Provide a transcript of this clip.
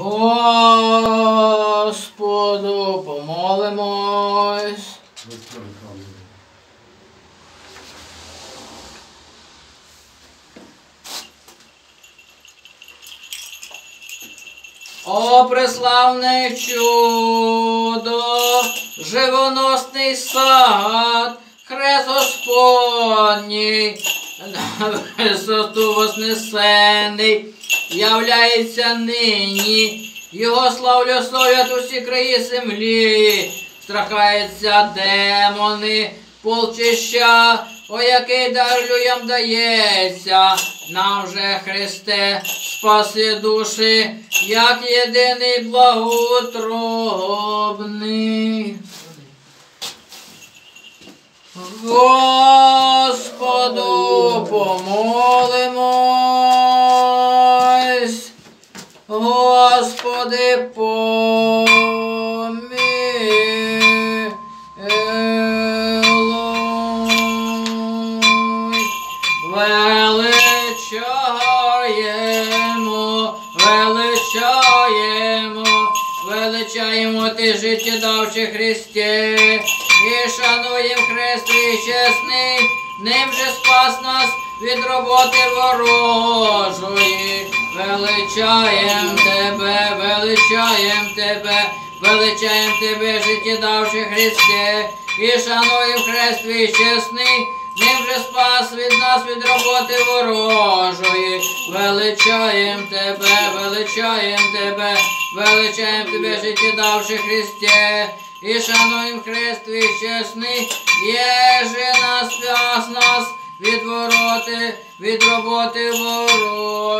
Господу помолимось. О, преславне чудо, живоносний сад, хрест Господній, на висоту вознесений, являється нині, його славлю славлять усі краї землі, страхаються демони, полчища, о який дар людям дається, нам же, Христе, спаси душі, як єдиний благоутробний. Господу помолимось, Господи помилуй. Величаємо Ти, життєдавче Христе, і шануєм Хрест Твій чесний, ним же спас нас від роботи ворожої. Величаєм Тебе, величаєм Тебе, величаєм Тебе, життєдавче Христе, і шануєм Хрест Твій чесний, ним же спас від нас від роботи ворожої. Величаєм Тебе, величаєм Тебе, величаєм Тебе, життєдавче Христе, і шануєм Хрест Твій чесний, єже нас спас нас від роботи ворожої.